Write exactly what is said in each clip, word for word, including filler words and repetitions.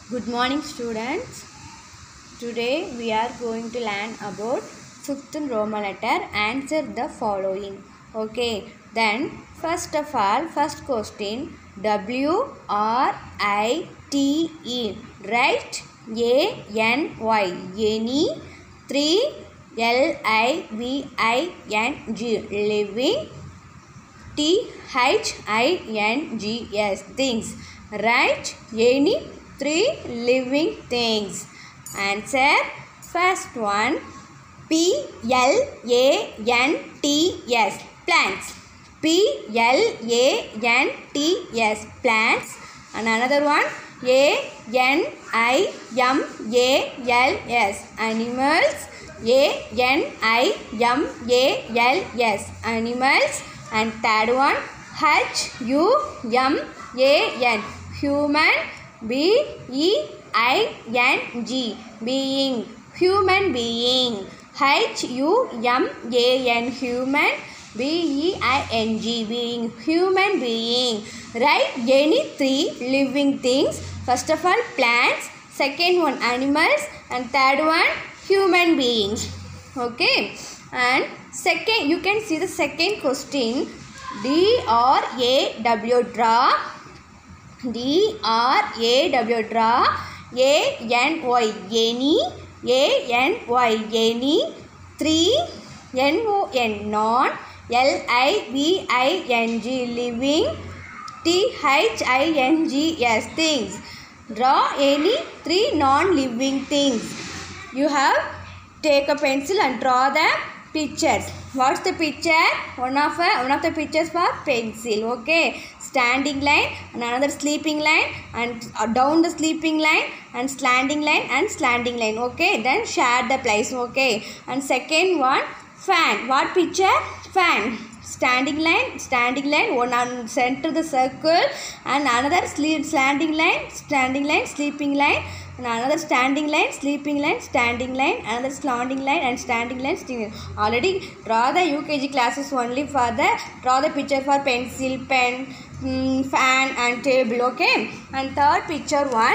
Good morning, students. Today we are going to learn about fifth Roman letter. Answer the following. Okay. Then first of all, first question. W R I T E. Right? A N Y. Any. Three. L I V I N G. Living. T H I N G S. Things. Right? Any three living things. Answer. First one. P L A N T S. Plants. P L A N T S. Plants. And another one. A N I M A L S. Animals. A N I M A L S. Animals. And third one. H U M A N. Human. B E I N G. Being. Human being. H U M A N. Human. B E I N G. Being. Human being. Write any three living things. First of all, plants. Second one, animals. And third one, human beings. Okay. And second, you can see the second question. D R A W. Draw. D R A W. Draw. A N Y. Any. A N Y. Any. Three. N O N. Non. L I V I N G. Living. T H I N G S. Things. Draw any three non-living things. You have take a pencil and draw the pictures. What's the picture? One of a, one of the pictures for pencil. Okay. Standing line and another sleeping line and uh, down the sleeping line and slanting line and slanting line. Okay. Then share the place. Okay. And second one, fan. What picture? Fan. Standing line, standing line, one on center the circle and another sleep, slanting line, standing line, sleeping line and another standing line, sleeping line, standing line, another slanting line and standing line, standing line. Already draw the U K G classes only for the, draw the picture for pencil, pen, mm, fan and table, okay. And third picture one,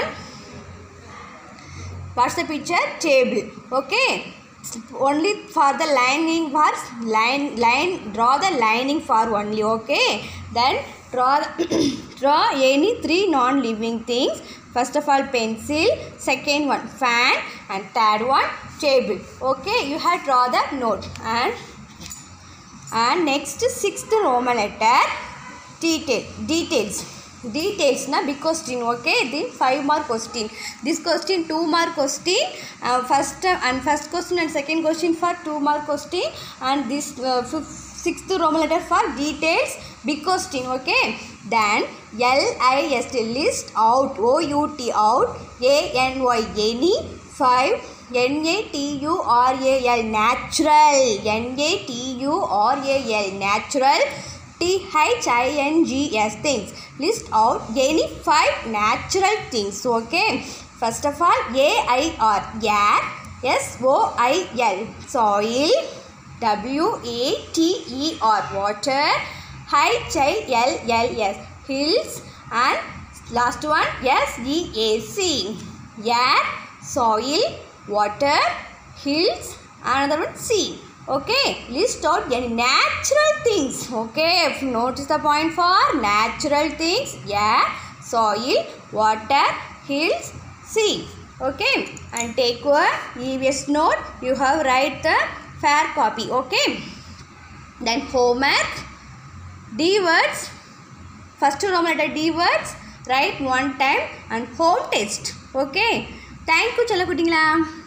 what's the picture? Table, okay. Only for the lining for line line draw the lining for only, okay. Then draw the draw any three non-living things. First of all, pencil, second one fan and third one table, okay. You have draw the note. And and next sixth Roman letter. Detail details details na big question, okay. Then five mark question. This question two mark question. Uh, first uh, and first question and second question for two mark question. And this uh, fifth, sixth Roman letter for details big question, okay. Then L I S T list out. O U T out. A N Y any. Five. N A T U R A L natural. N A T U R A L natural. T H I N G S things. List out any five natural things, okay. First of all, A I R air. S O I L soil. W A T E R water. H I L L S hills. And last one S E A C air, soil, water, hills, another one sea. Okay, list out any natural things. Okay, if you notice the point for natural things, air, soil, water, hills, sea. Okay, and take your E V S note. You have write the fair copy. Okay, then homework. D words. First Roman letter D words. Write one time and home test. Okay, thank you, chala kuttingla.